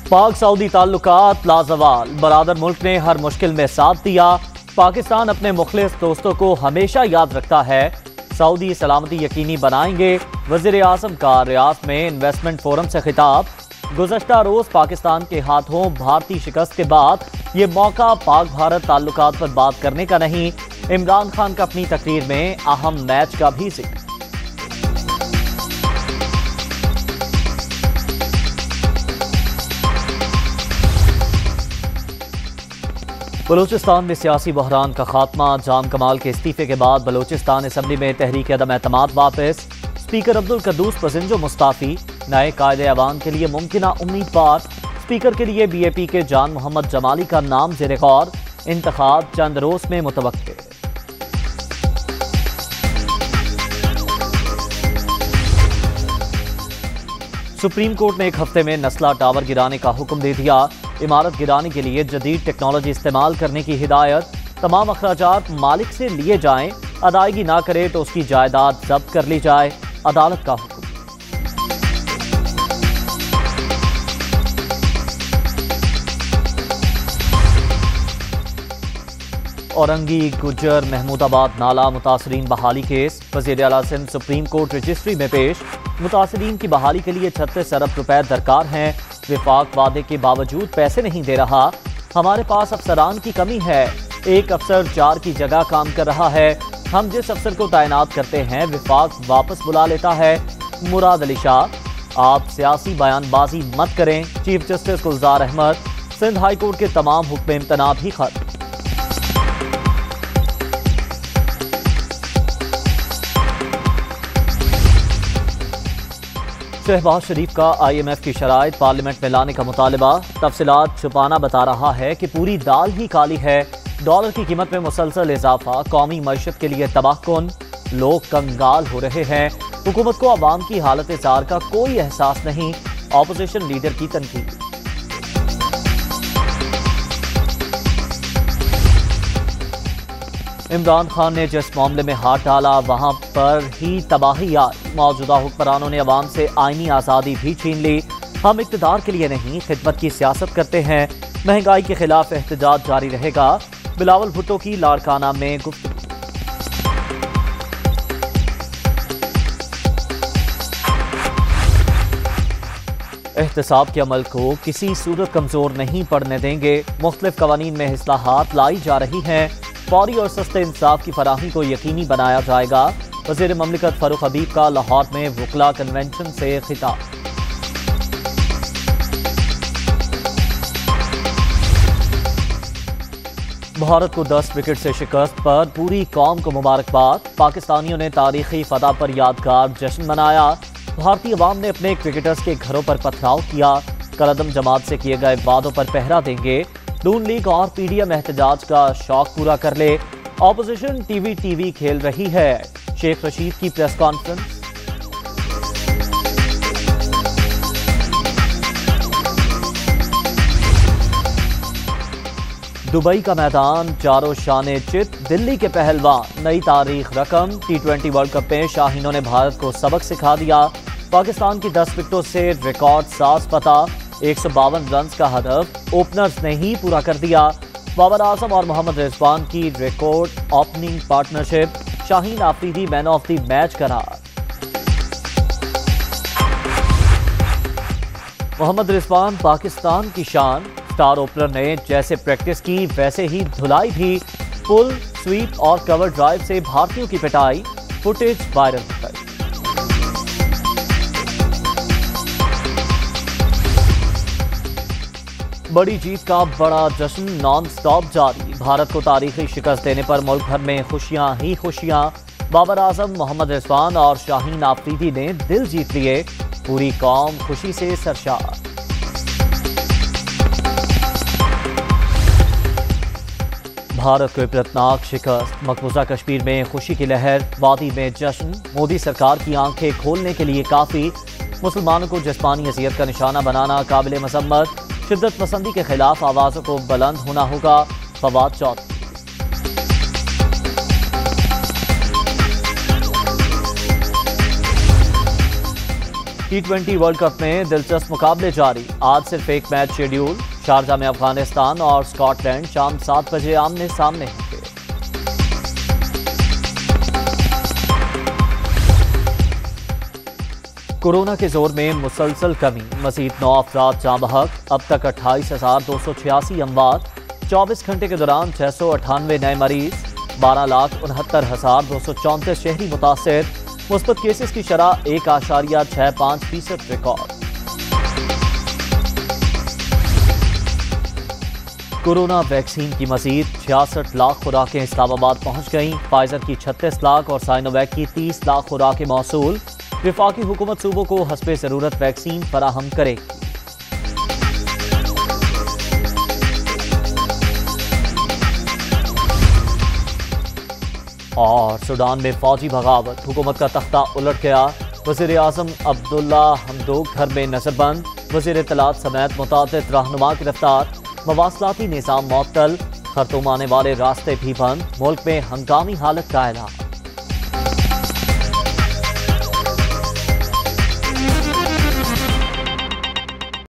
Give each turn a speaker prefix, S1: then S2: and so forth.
S1: پاک سعودی تعلقات لازوال، برادر ملک نے ہر مشکل میں ساتھ دیا۔ پاکستان اپنے مخلص دوستوں کو ہمیشہ یاد رکھتا ہے، سعودی سلامتی یقینی بنائیں گے۔ وزیر اعظم کا ریاض میں انویسٹمنٹ فورم سے خطاب۔ گزشتہ روز پاکستان کے ہاتھوں بھارتی شکست کے بعد یہ موقع پاک بھارت تعلقات پر بات کرنے کا نہیں۔ عمران خان کا اپنی تقریر میں اہم میچ کا بھی ذکر۔ بلوچستان میں سیاسی بحران کا خاتمہ، جام کمال کے استعفے کے بعد بلوچستان اسمبلی میں تحریک عدم اعتماد واپس۔ اسپیکر عبدالقدوس پزنجو مستعفی، نئے قائد ایوان کے لیے ممکنہ امیدوار۔ اسپیکر کے لیے بی اے پی کے جان محمد جمالی کا نام زیر غور، انتخاب چند روز میں متوقع۔ سپریم کورٹ نے ایک ہفتے میں نسلا ٹاور گرانے کا حکم دے دیا۔ عمارت گرانے کے لیے جدید ٹیکنالوجی استعمال کرنے کی ہدایت۔ تمام اخراجات مالک سے لیے جائیں، ادائیگی نہ کرے تو اس کی جائیداد ضبط کر لی جائے، عدالت کا حکم۔ اورنگی گجر محمود آباد نالہ متاثرین بحالی کیس، وزیر اعلیٰ سندھ سپریم کورٹ رجسٹری میں پیش۔ متاثرین کی بحالی کے لیے 36 ارب روپے درکار ہیں، وفاق وعدے کے باوجود پیسے نہیں دے رہا، ہمارے پاس افسران کی کمی ہے، ایک افسر 4 کی جگہ کام کر رہا ہے، ہم جس افسر کو تعینات کرتے ہیں وفاق واپس بلا لیتا ہے۔ مراد علی شاہ، آپ سیاسی بیان بازی مت کریں، chief justice Gulzar Ahmed. Sindh high court کے تمام حکم امتناع بھی ختم۔ شہباز شریف کا آئی ایم ایف کی شرائط پارلیمنٹ میں لانے کا مطالبہ، تفصیلات چھپانا بتا رہا ہے کہ پوری دال ہی کالی ہے، ڈالر کی قیمت میں مسلسل اضافہ قومی معیشت کے لیے تباہ کن، لوگ کنگال ہو رہے ہیں، حکومت کو عوام کی حالت زار کا کوئی احساس نہیں، اپوزیشن لیڈر کی تنقید۔ عمران خان نے جس معاملے میں ہاتھ ڈالا وہاں پر ہی تباہی آئی، موجودہ حکمرانوں نے عوام سے آئینی آزادی بھی چھین لی، ہم اقتدار کے لیے نہیں خدمت کی سیاست کرتے ہیں، مہنگائی کے خلاف احتجاج جاری رہے گا، بلاول بھٹو کی لاڑکانہ میں گفتگو۔ احتساب کے عمل کو کسی صورت کمزور نہیں پڑنے دیں گے، مختلف قوانین میں اصلاحات لائی جا رہی ہیں، فوری اور سستے انصاف کی فراہمی کو یقینی بنایا جائے گا، وزیر مملکت فاروق حبیب کا لاہور میں وکلاء کنونشن سے خطاب۔ بھارت کو 10 وکٹ سے شکست پر پوری قوم کو مبارکباد، پاکستانیوں نے تاریخی فتح پر یادگار جشن منایا، بھارتی عوام نے اپنے کرکٹرز کے گھروں پر پتھراؤ کیا، کالعدم جماعت سے کیے گئے وعدوں پر پہرا دیں گے، نون لیگ اور پی ڈی ایم احتجاج کا شوق پورا کر لے، اپوزیشن ٹی وی کھیل رہی ہے، شیخ رشید کی پریس کانفرنس۔ دبئی کا میدان چاروں شانے چت، دلی کے پہلوان نئی تاریخ رقم، T20 ورلڈ کپ میں شاہینوں نے بھارت کو سبق سکھا دیا، پاکستان کی 10 وکٹوں سے ریکارڈ ساز فتح، 152 رنز کا ہدف اوپنرز نے ہی پورا کر دیا، بابر اعظم اور محمد رضوان کی record opening partnership, Shaheen Afridi man of the match قرار۔ محمد رضوان پاکستان کی شان، سٹار اوپنر نے جیسے پریکٹس کی ویسے ہی دھلائی بھی، پل سویپ اور کور ڈرائیو سے بھارتیوں کی پٹائی، فوٹیج وائرل ہو گئی۔ بڑی جیت کا بڑا جشن نان سٹاپ جاری، بھارت کو تاریخی شکست دینے پر ملک بھر میں خوشیاں ہی خوشیاں، بابر اعظم، محمد رضوان اور شاہین آفریدی نے دل جیت لیے، پوری قوم خوشی سے سرشار۔ بھارت کو عبرتناک شکست، مقبوضہ کشمیر میں خوشی کی لہر، وادی میں جشن، مودی سرکار کی آنکھیں کھولنے کے لیے کافی، مسلمانوں کو جسمانی اذیت کا نشانہ بنانا قابل مذمت، شدت پسندی کے خلاف آوازوں کو بلند ہونا ہوگا، Fawad Chaudhry. T20 world cup में दिलचस्प मुकाबले जारी। आज सिर्फ एक मैच शेड्यूल। शारजा में अफगानिस्तान और स्कॉटलैंड शाम 7 बजे आमने सामने होंगे। कोरोना के जोर में मुसलसल कमी, मजीद 9 अफराद जाँ बहक। अब तक 28,286 अमवात। 24 घंटे के दौरान 698 नए मरीज। 12,69,234 शहरी मुतासिर। मुस्बत केसेस की शरह 1.65% रिकॉर्ड। कोरोना वैक्सीन की मजीद 66 लाख खुराकें इस्लामाबाद पहुंच गईं। फाइजर की 36 लाख और साइनोवैक की 30 लाख खुराकें मौसूल। वफाकी हुकूमत सूबों को हस्बे ज़रूरत वैक्सीन फराहम करेगी। और सूडान में फौजी बगावत, हुकूमत का तख्ता उलट गया। वज़ीर आज़म अब्दुल्ला हमदोक घर में नजरबंद। वज़ीर इत्तलात समेत मुतादिद रहनुमा गिरफ्तार। मवासलाती निज़ाम मुअत्तल, खरतूम आने वाले रास्ते भी बंद। मुल्क में हंगामी हालत का ऐलान।